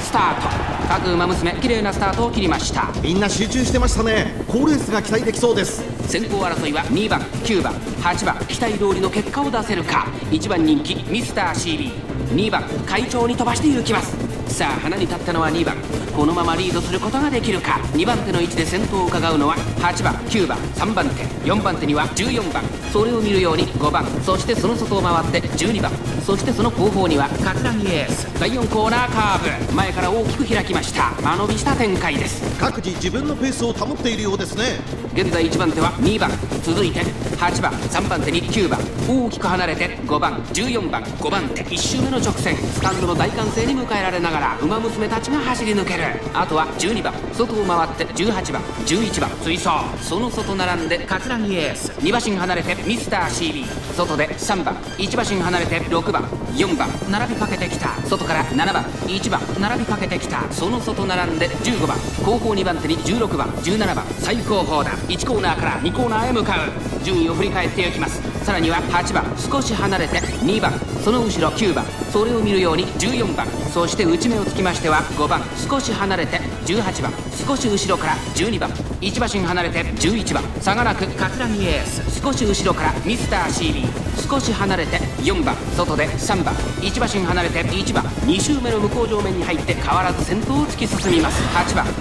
スタート。各馬娘綺麗なスタートを切りました。 みんな集中してましたね。好レースが期待できそうです。 先行争いは2番、9番、8番、期待通りの結果を出せるか。1番人気ミスター CB、 2番快調に飛ばして行きます。さあ花に立ったのは2番。このままリードすることができるか。2番手の位置で先頭を伺うのは8番、9番、3番手、4番手には14番。それを見るように5番、そしてその外を回って12番、そしてその後方には桂木エース。第4コーナーカーブ、前から大きく開きました。間延びした展開です。 各自自分のペースを保っているようですね。 現在1番手は2番、続いて8番、3番手に9番、大きく離れて5番、14番、5番手。1周目の直線、スタンドの大歓声に迎えられながら馬娘たちが走り抜ける。あとは12番、外を回って18番、11番追走。その外並んで桂木エース。2馬身離れてミスター CB、 外で3番、1馬身離れて6番、4番並びかけてきた。外から7番、1番並びかけてきた。その外並んで15番、後方2番手に16番、17番、最後方だ。1コーナーから2コーナーへ向かう。順位を振り返っていきます。さらには8番、少し離れて2番、その後ろ9番、それを見るように14番、そして内目をつきましては5番、少し離れて18番、少し後ろから12番、1馬身離れて11番、差がなく桂木エース。少し後ろからミスター CB、 少し離れて4番、外で3番、1馬身離れて1番。2周目の向こう上面に入って変わらず先頭を突き進みます。8番、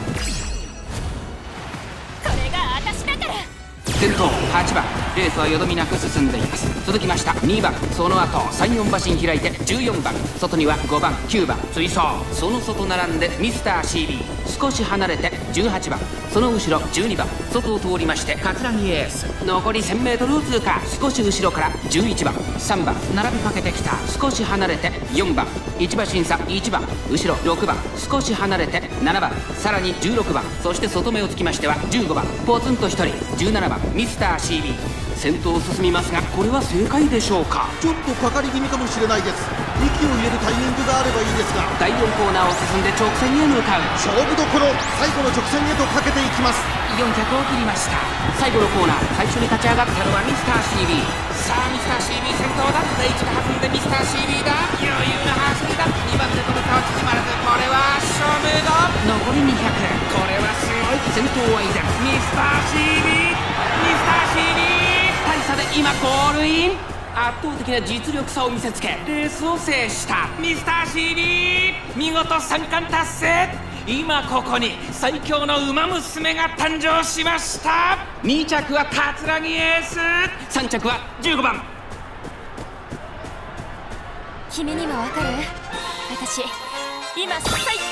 先頭8番、レースはよどみなく進んでいます。続きました2番、その後3、4馬身開いて14番、外には5番、9番追走。その外並んでミスター CB、 少し離れて18番、その後ろ12番、外を通りまして桂木エース。残り 1000m を通過。少し後ろから11番、3番並びかけてきた。少し離れて4番、1馬身差1番、後ろ6番、少し離れて7番、さらに16番、そして外目をつきましては15番、ポツンと1人17番ミスター CB。 先頭を進みますが、これは正解でしょうか。 ちょっとかかり気味かもしれないです。息を入れるタイミングがあればいいですが。 第4コーナーを進んで直線へ向かう。 勝負どころ、最後の直線へとかけていきます。 400を切りました。最後のコーナー、最初に立ち上がったのはミスター CB。 さあミスター CB 先頭だ。第1が弾んでミスター CB だ。余裕の走りだ。2番手との差は縮まらず、これは勝負度。残り200、これはすごい。先頭は依然ミスター CB、 ミスター CB 大差で今ゴールイン。圧倒的な実力差を見せつけレースを制したミスター CB、 見事3冠達成。今ここに最強の馬娘が誕生しました。2着は桂木エース、3着は15番。 君にもわかる？私今最